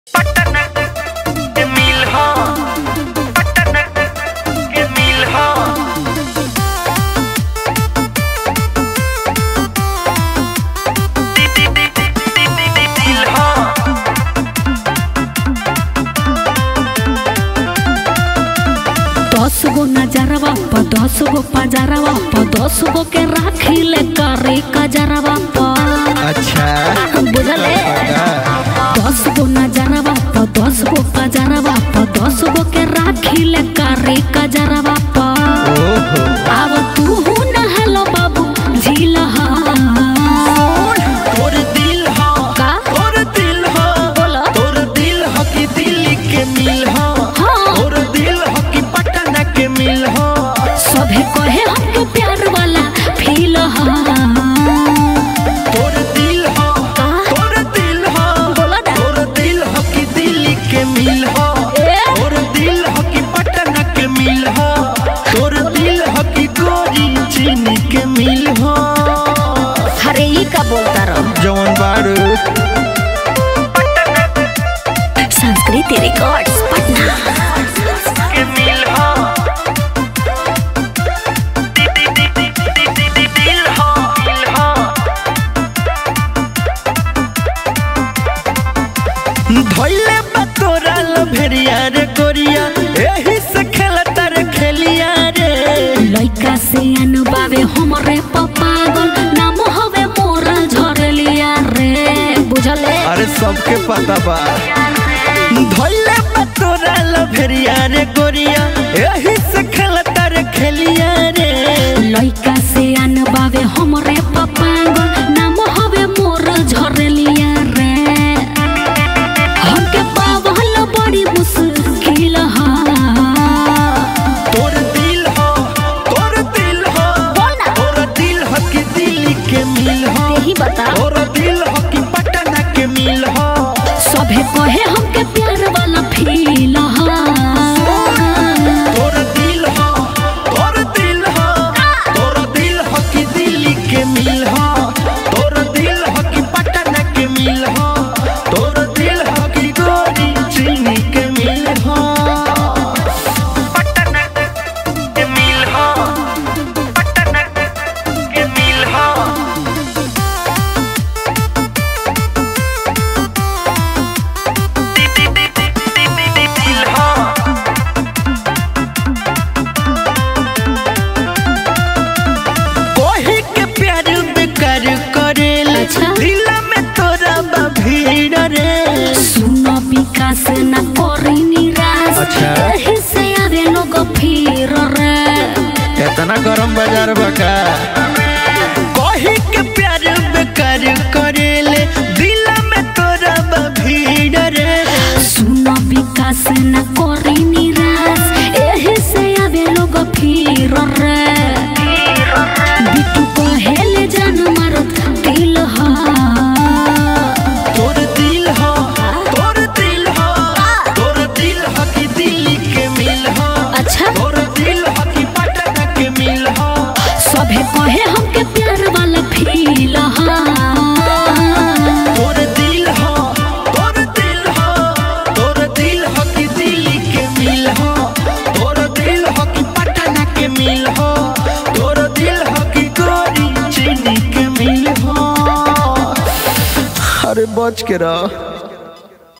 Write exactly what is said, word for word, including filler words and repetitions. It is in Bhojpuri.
दस गो नजरवा प दस गो पजरवा प दस गो के राखी ले करे कजरवा प। अच्छा बुझले दस गो नजरवा प दस गो पजरवा प दस गो के राखी ले करे कजरवा प। अब तू न हेलो बाबू झीला तोर दिल हो का तोर दिल हो बोला तोर दिल हो कि दिल्ली के मिल हो तोर दिल हो कि पटना के मिल हो सभे कहे हमके प्यार वाला फील हो। तोर दिल हो का तोर दिल हो बोला ना तोर दिल हो कि दिल्ली के मिल हो ए? तोर दिल हो कि पटना के मिल हो तोर दिल हो कि गोरी चीनी के मिल हो। अरे ई का बोलता रहो जवन बारू संस्कृति रिकॉर्ड्स पटना। के मिल हो दिल हो दिल हो धोइले बतोरा लभेरिया रे गोरिया एही से खेलता रे खेलिया रे लइका से अनबावे हमरे पागल नाम हवे मोर झरलिया रे बुझले। अरे सबके पता बा धोइले बतोरा लभेरिया रे गोरिया एही से खेलता रे खेलिया रे लइका से अनबावे हमरे पागल नाम हवे मोर झरलिया रे। हमके पावल बड़ी मुश्किल हा तोर दिल हो तोर दिल हो तोर दिल हो कि दिल्ली के मिल हो यही बता तोर दिल हो कि पटना के मिल हो सभे कहे हमके प्यार वाला फील हा। तोर दिल हो तोर दिल हो तोर दिल हो कि दिल्ली के मिल हो तोर दिल हो कि पटना के मिल हो तोर दिल हो कि गोरी चीनी के मिल हो पटना के मिल हो पटना के मिल हो दिल हो कोही के प्यार बेकार करेल अच्छा। दिल में तोरा बा भीड़ रे सुनो विकास न करी निराश अच्छा। एही से आवे लोग फिर रे। इतना गरम बाजार बका कोही के प्यार बेकार करेल दिल में तोरा बा भीड़ रे सुनो विकास न करी निराश एही से आवे लोग फिर रे। बिट्टू कहेले जान मारत दिल हा तोर दिल हो तोर दिल हो तोर दिल हो कि दिल्ली के मिल हो अच्छा तोर दिल हो कि पटना के मिल हो सभे कहे हमके प्यार वाला फील हा। तोर दिल हो तोर दिल हो तोर दिल हो कि दिल्ली के मिल हो तोर दिल हो कि पटना के मिल हो तोर दिल हो कि गोरी चीनी के मिल हो। अरे बच के रह।